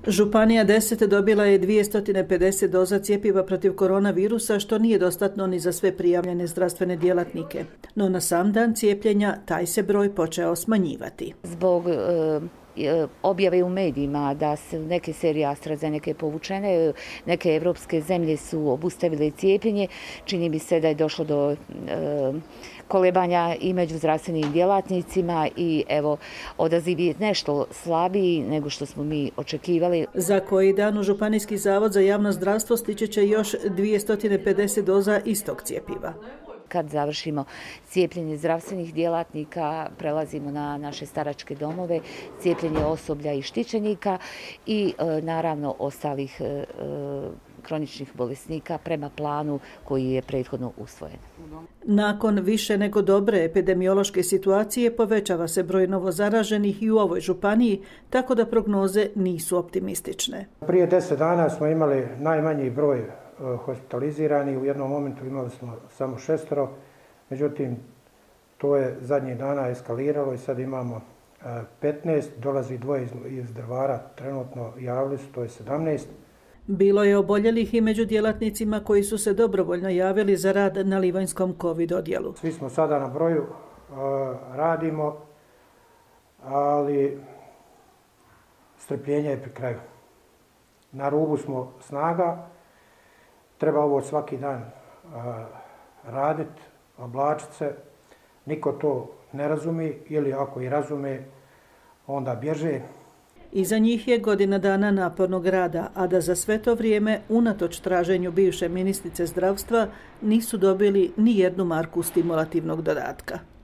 Županija 10 dobila je 250 doza cjepiva protiv koronavirusa, što nije dostatno ni za sve prijavljene zdravstvene djelatnike. No na sam dan cijepljenja taj se broj počeo smanjivati. Zbog objave u medijima da su neke serije AstraZeneca povučene, neke evropske zemlje su obustavile cijepljenje, čini mi se da je došlo do kolebanja i među zdravstvenim djelatnicima i evo, odaziv je nešto slabiji nego što smo mi očekivali. Za koji dan u Županijski zavod za javno zdravstvo stići će još 250 doza istog cjepiva. Kad završimo cijepljenje zdravstvenih djelatnika, prelazimo na naše staračke domove, cijepljenje osoblja i štićenika i naravno ostalih kroničnih bolesnika prema planu koji je prethodno usvojen. Nakon više nego dobre epidemiološke situacije povećava se broj novozaraženih i u ovoj županiji, tako da prognoze nisu optimistične. Prije 10 dana smo imali najmanji broj hospitalizirani, u jednom momentu imali smo samo 6, međutim to je zadnjih dana eskaliralo i sad imamo 15, dolazi 2 iz Drvara, trenutno javili su, to je 17. Bilo je oboljelih i među djelatnicima koji su se dobrovoljno javili za rad na Livanjskom COVID odjelu. Svi smo sada na broju, radimo, ali strpljenje je pri kraju. Na rubu smo snaga. Treba ovo svaki dan raditi, oblačiti se. Niko to ne razumi ili ako i razume, onda bježe. Iza njih je godina dana napornog rada, a da za sve to vrijeme, unatoč traženju bivše ministrice zdravstva, nisu dobili ni jednu marku stimulativnog dodatka.